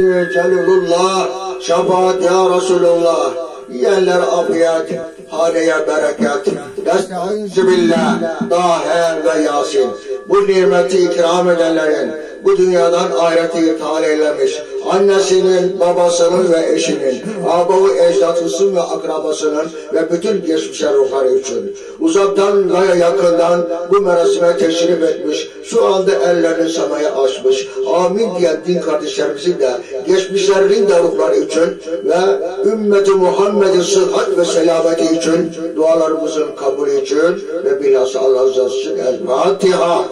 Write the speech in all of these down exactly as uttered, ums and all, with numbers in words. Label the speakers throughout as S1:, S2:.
S1: Celilullah, şefaat ya Resulullah, yiyenler afiyet, haneye bereket, Estaizu billah, Tahe ve Yasin. Bu nimeti ikram edenlerin, bu dünyadan ahireti iptal eylemiş, annesinin, babasının ve eşinin, ağabey ecdadısının ve akrabasının ve bütün geçmiş ruhları için uzaktan ve yakından bu merasime teşrif etmiş, şu anda ellerini semaya açmış, amin diyen din kardeşlerimizin de geçmişlerinin de ruhları için ve ümmeti Muhammed'in sıhhat ve selameti için, dualarımızın kabulü için ve bilhassa Allah rızası için El-Fatiha.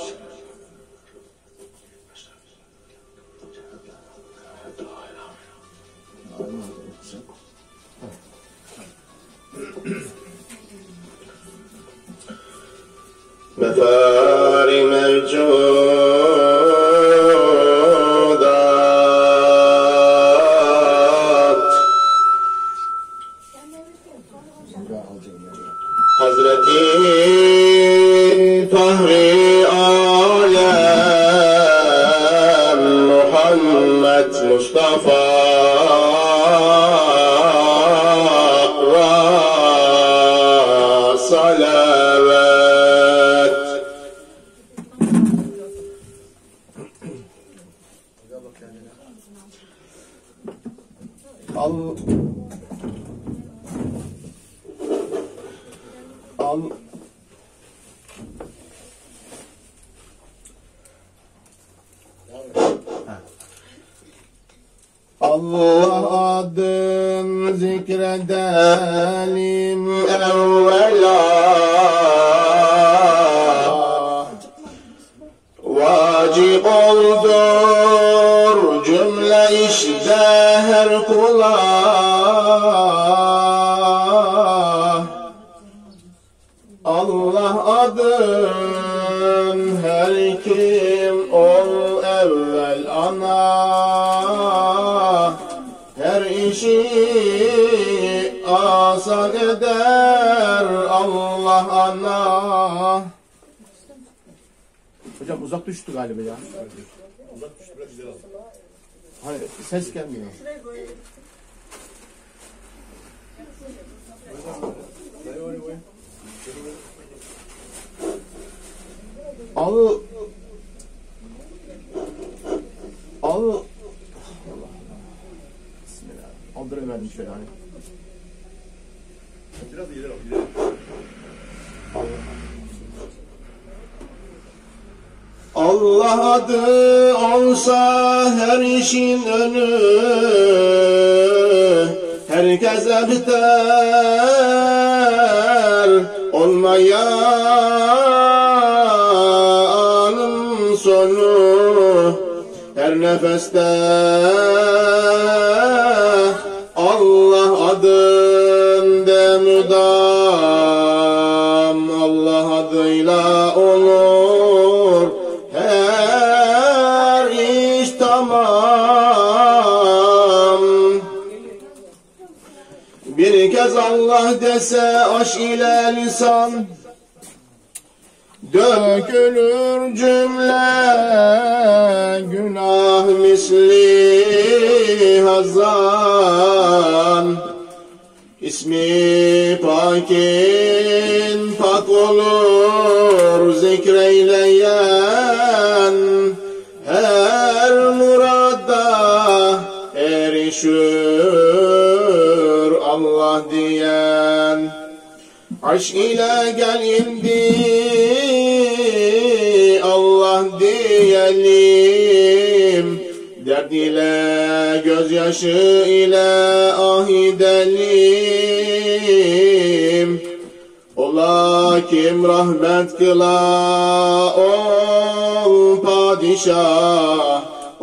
S2: مفارم الجودات Hazreti Fahri Alem Muhammed Mustafa ra salavat. Al Al Allah adın zikredelim evvela, vacip oldur cümle işte her kula. Allah adın her kim ol evvel ana, her işi asan eder Allah ana.
S3: Hocam uzak düştü galiba ya.
S2: Uzak düştü, biraz güzel oldu.
S3: Hayır, ses gelmiyor. Al Al Bismillah. Aldırıverdim şöyle hani.
S2: Biraz ileri al, ileri.
S3: Allah adı olsa her işin önü, herkes ebter olmayanın sonu, her nefeste Allah adında müdam, Allah adıyla olur her iş tamam. Bir kez Allah dese aş ile lisan, dökülür cümle günah misli hazan. İsmi pakin pak olur zikreyleyen, her murada erişir Allah diyen. Aşk ile gel indi Allah diyelim, dert ile gözyaşı ile ah edelim. Ola kim rahmet kıla ol padişah,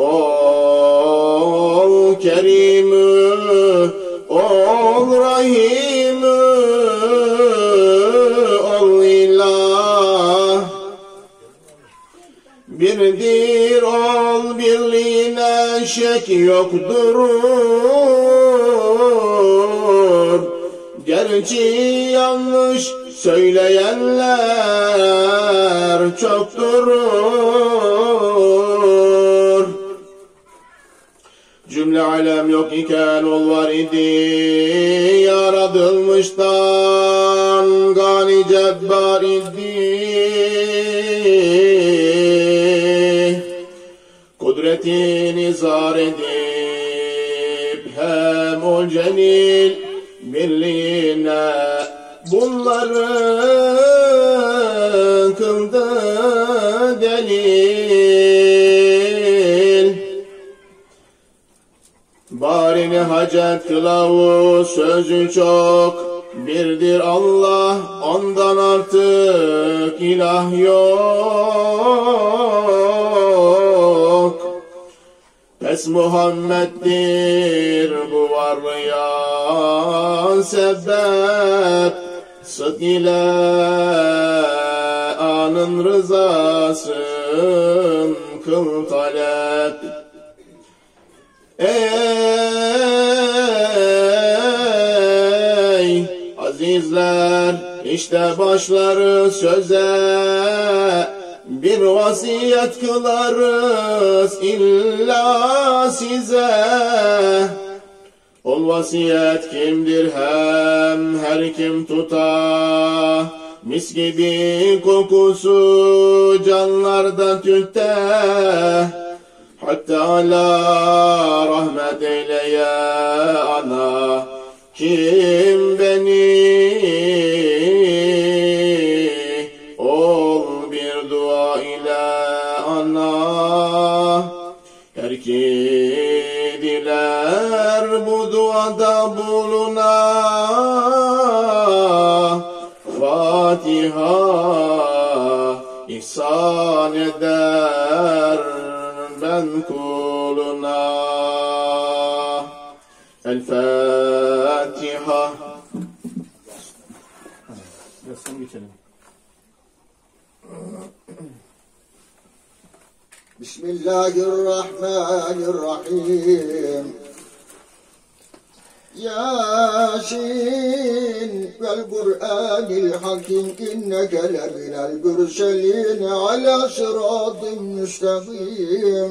S3: ol kerimü, ol rahimü, ol ilah. Birdir ol birliğine şek yoktur. Gerçi yanlış söyleyenler çoktur. Cümle alem yok iken ol var idi, yaratılmıştan gani cebbar idi. Kudretini zar edip hem ol celil birliğine bunları kıldı delil. Barini hacet kılavuz sözü çok, birdir Allah ondan artık ilah yok. Pes Muhammed'dir bu varlığa sebep, sık ile anın rızasın kıl talep. Ey azizler, işte başları söze, bir vasiyet kılarız illa size. Ol vasiyet kimdir hem her kim tuta, mis gibi kokusu canlarda tütte. Hatta Allah rahmet eyleye ana, kim beni ol bir dua ile ana. Her ki diler bu duada buluna, Fatiha ihsan eder ben kuluna. El Fatiha.
S2: Biraz sonra geçelim.
S1: Bismillahirrahmanirrahim. Yasin vel Kur'anil hakim inneke leminel mürselin ala sıratin müstakim.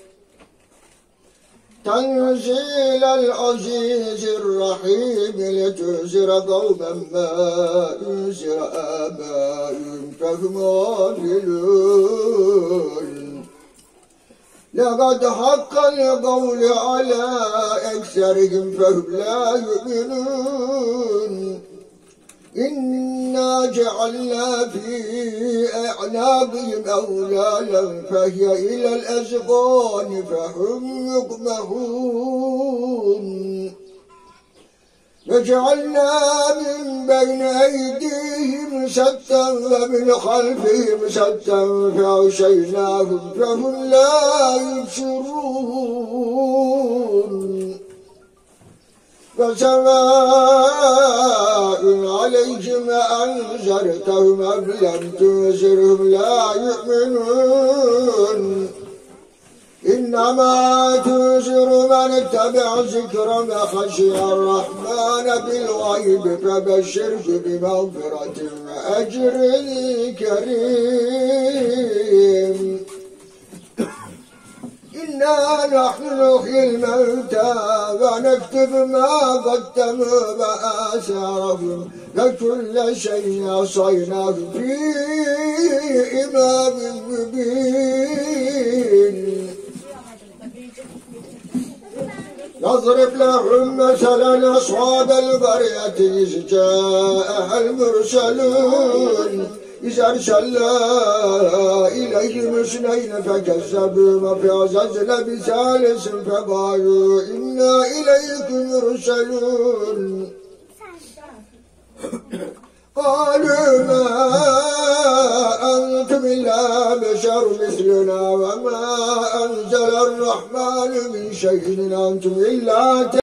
S1: Tenzilel azizir rahim letuzira kavmen ma üzira abaim fehum gafilun. لقد حق القول على أكثرهم فهم لا يؤمنون. إنا جعلنا في أعناقهم أغلالا فهي إلى الأذقان فهم يقمحون. وجعلنا من بين أيديهم سدا ومن خلفهم سدا فأغشيناهم فهم لا يبصرون. وسواء عليهم أنذرتهم أم لم تنذرهم لا يؤمنون. إنما تنذر من اتبع ذكر ما خشي الرحمن بالغيب فبشره بمغفرة وأجر كريم. إنا نحن نحيي الموتى ونكتب ما قدموا وآثارهم وكل شيء أحصيناه في إمام مبين. واضرب لهم مثلا أصحاب القرية إذ جاءها المرسلون إذ أرسلنا إليهم اثنين فكذبوا فعززنا بثالث فقالوا إنا إليكم مرسلون. قالوا ما أنتم إلا بشر مثلنا وما أنزل الرحمن من شيء إن أنتم إلا